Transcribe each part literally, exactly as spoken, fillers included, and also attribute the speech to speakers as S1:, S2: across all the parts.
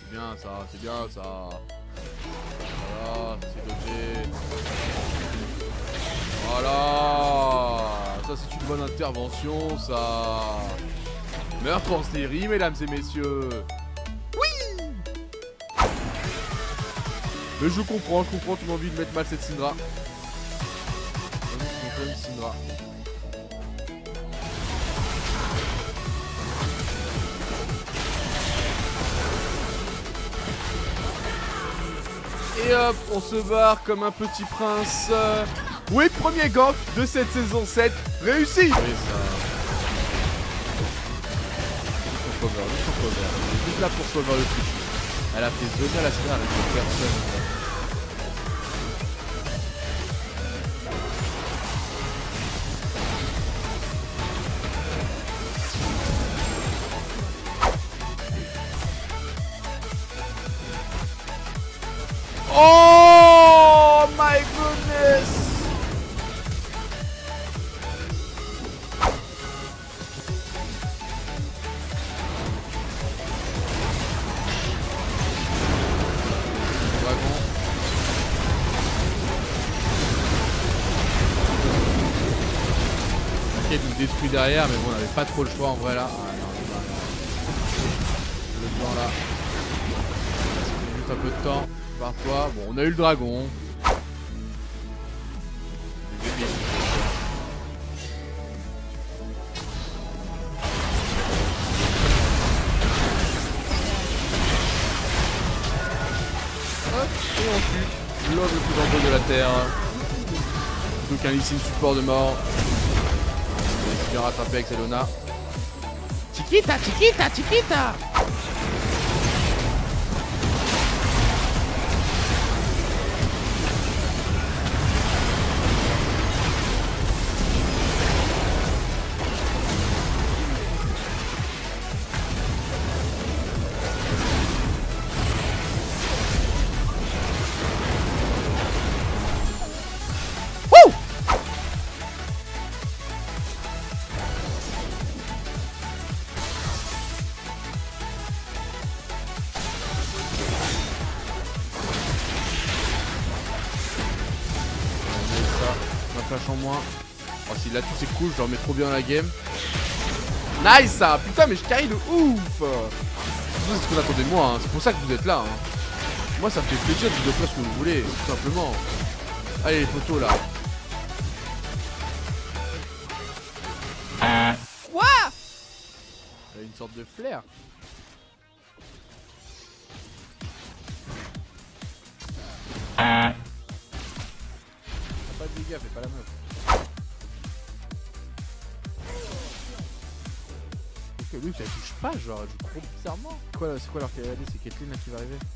S1: C'est bien ça, c'est bien ça. Voilà, c'est dodgé. Voilà. Ça c'est une bonne intervention ça. Meurtre en série mesdames et messieurs. Oui. Mais je comprends, je comprends, tu m'as envie de mettre mal cette Syndra. Vas-y, Syndra. Et hop, on se barre comme un petit prince. Oui, premier gank de cette saison sept réussi. Oui, ça... Juste pour cover, juste pour cover. Elle est juste là pour cover le truc. Elle a fait zoner à la sphère avec personne. Oh my goodness! Dragon. Ok, il nous détruit derrière, mais bon, on n'avait pas trop le choix en vrai là. Ah, non, le blanc là. Juste un peu de temps. Par toi, bon on a eu le dragon. Hop, et on tue l'homme le plus dangereux de la terre. Donc un Lee Sin support de mort. Il est bien rattrapé avec Selona. Chiquita, chiquita, chiquita. Flash en moins. Oh, s'il l'a tué, c'est cool, je le remets trop bien dans la game. Nice ça. Putain, mais je carry de ouf. C'est ce qu'on attendait de moi, hein. C'est pour ça que vous êtes là, hein. Moi, ça me fait plaisir de vous offrir ce que vous voulez, tout simplement. Allez, les photos là. Quoi? Elle a une sorte de flair. Pas de dégâts, fais pas la meuf. Ok, lui, ça touche pas, genre, elle joue trop bizarrement. C'est quoi, c'est quoi leur K D? C'est Caitlyn là qui va arriver.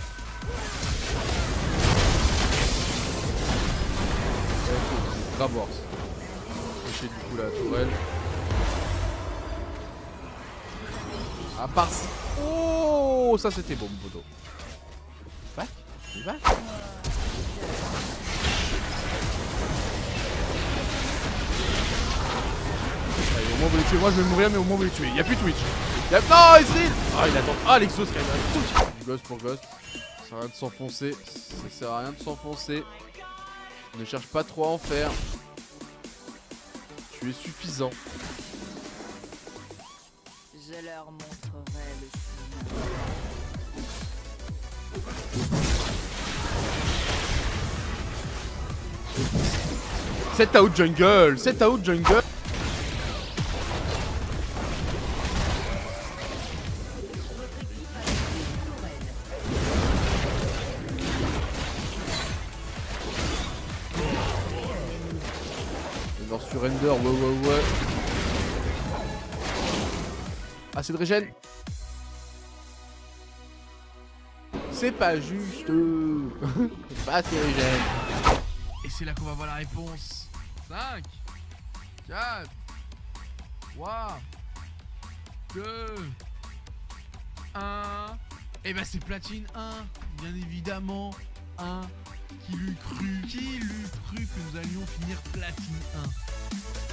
S1: Ok, Grabors. Toucher du coup la tourelle. À part si. Oh, ça c'était bon, mon poteau. Back, back. Allez, au moins vous les tuez. Moi je vais mourir, mais au moins vous les tuez. Y'a plus Twitch. Y'a... Non, Ezreal. Ah, il attend. Ah, l'Exos quand même. Ghost pour Ghost. Ça sert à rien de s'enfoncer. Ça sert à rien de s'enfoncer. Ne cherche pas trop à en faire. Tu es suffisant.
S2: Je leur montrerai le chemin.
S1: Set out jungle. Set out jungle. Il va surrender. Ouais, ouais, ouais. Ah, c'est de régène. C'est pas juste. C'est pas assez régène. Et c'est là qu'on va voir la réponse. cinq, quatre, trois, deux, un. Et bah c'est platine un, bien évidemment. un. Qui l'eût cru? Qui l'eût cru que nous allions finir platine un?